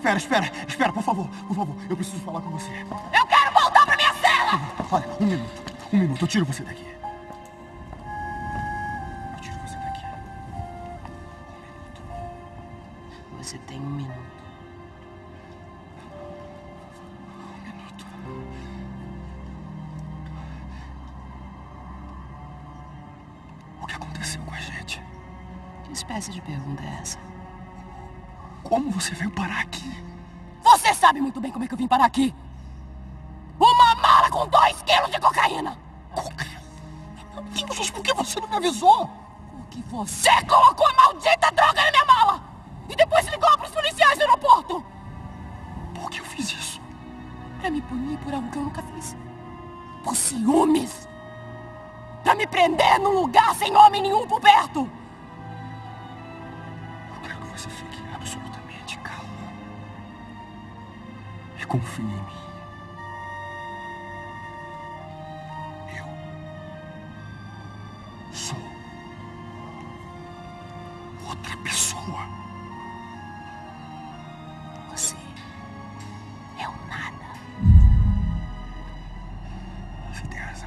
Espera, por favor. Eu preciso falar com você. Eu quero voltar pra minha cela! Olha, um minuto, eu tiro você daqui. Você tem 1 minuto. 1 minuto. O que aconteceu com a gente? Que espécie de pergunta é essa? Como você veio parar aqui? Você sabe muito bem como é que eu vim parar aqui. Uma mala com 2 quilos de cocaína. Cocaína? Meu Deus, por que você não me avisou? Porque você colocou a maldita droga na minha mala. E depois ligou para os policiais do aeroporto. Por que eu fiz isso? Pra me punir por algo que eu nunca fiz. Por ciúmes. Pra me prender num lugar sem homem nenhum por perto. Eu quero que você fique absolutamente calma. E confie em mim. Eu sou outra pessoa. Você é um nada. Você tem razão.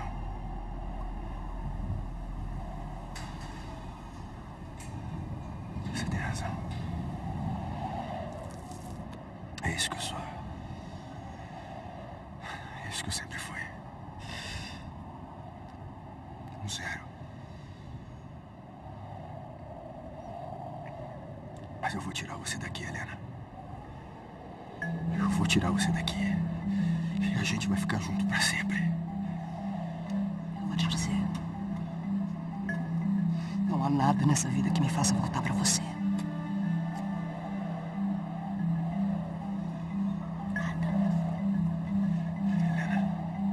Você tem razão. É isso que eu sou. É isso que eu sempre fui. Um zero. Mas eu vou tirar você daqui, Helena. Eu vou tirar você daqui. E a gente vai ficar junto pra sempre. Eu vou te dizer. Não há nada nessa vida que me faça voltar pra você. Nada. Helena.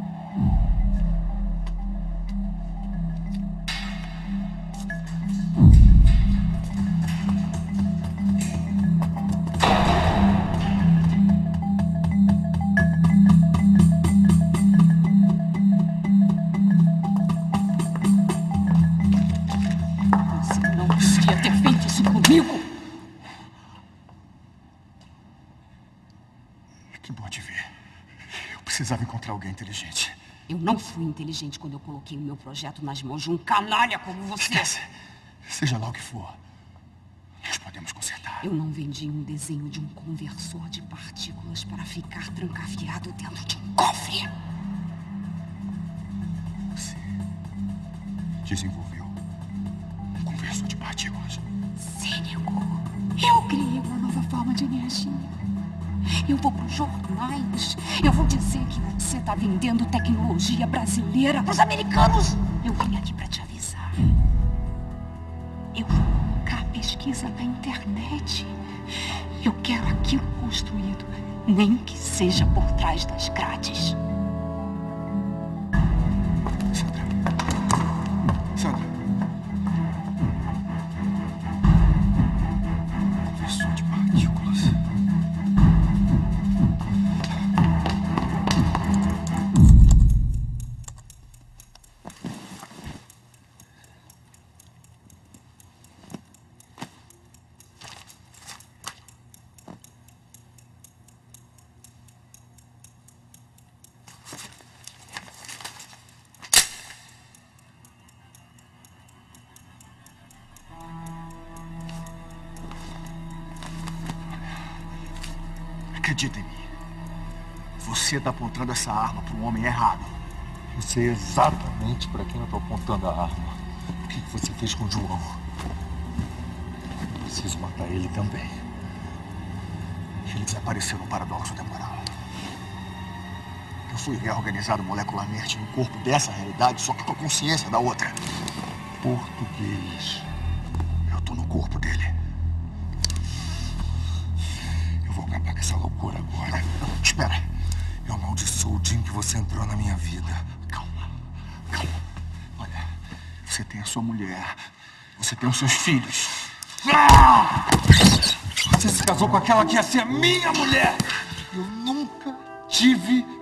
Que bom te ver. Eu precisava encontrar alguém inteligente. Eu não fui inteligente quando eu coloquei o meu projeto nas mãos de um canalha como você. Esquece. Seja lá o que for, nós podemos consertar. Eu não vendi um desenho de um conversor de partículas para ficar trancafiado dentro de um cofre. Você desenvolveu um conversor de partículas. Cínico. Eu criei uma nova forma de energia. Eu vou para os jornais. Eu vou dizer que você está vendendo tecnologia brasileira para os americanos. Eu vim aqui para te avisar. Eu vou colocar pesquisa na internet. Eu quero aquilo construído, nem que seja por trás das grades. Sandra. Conversor de partículas. Acredita em mim. Você está apontando essa arma para um homem errado. Eu sei exatamente para quem eu estou apontando a arma. O que você fez com o João? Eu preciso matar ele também. Ele desapareceu no paradoxo temporal. Eu fui reorganizado molecularmente no corpo dessa realidade, só que com a consciência da outra. Português. Eu tô no corpo dele. Eu vou acabar com essa loucura agora. Espera. Eu amaldiçoo o dia em que você entrou na minha vida. Calma. Olha, você tem a sua mulher. Você tem os seus filhos. Você se casou com aquela que ia ser minha mulher. Eu nunca tive